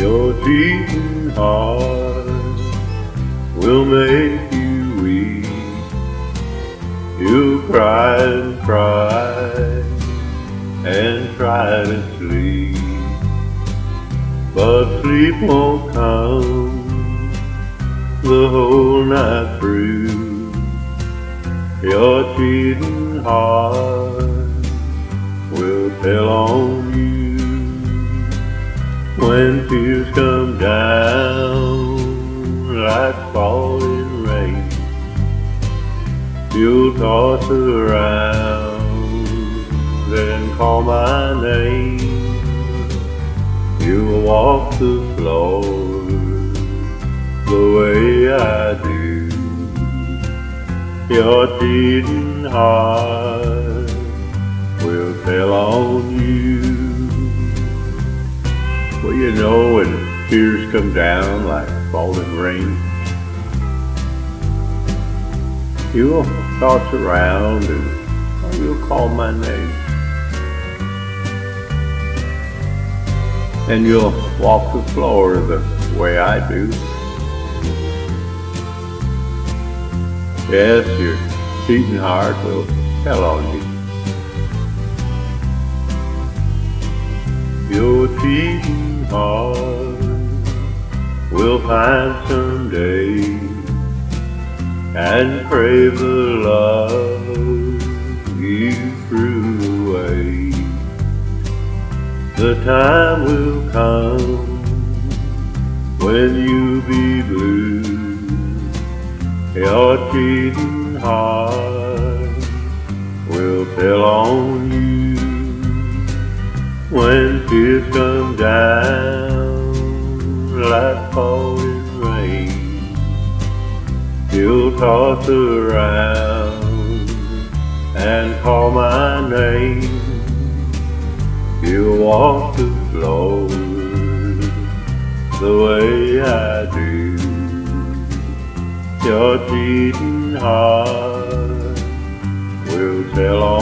Your cheating heart will make you weep. You'll cry and cry and try to sleep, but sleep won't come the whole night through. Your cheating heart will tell on you when tears come down like falling rain. You'll toss around and call my name. You'll walk the floor the way I do. Your cheating heart will tell on you. Well, you know when tears come down like falling rain, you'll toss around and you'll call my name. And you'll walk the floor the way I do. Yes, your cheating heart will tell on you. Your cheating heart will find someday and crave the love you threw away. The time will come when you be blue. Your cheating heart will tell on you when tears come down like falling rain. You'll toss around and call my name. You'll walk the floor the way I do. Your cheating heart will tell on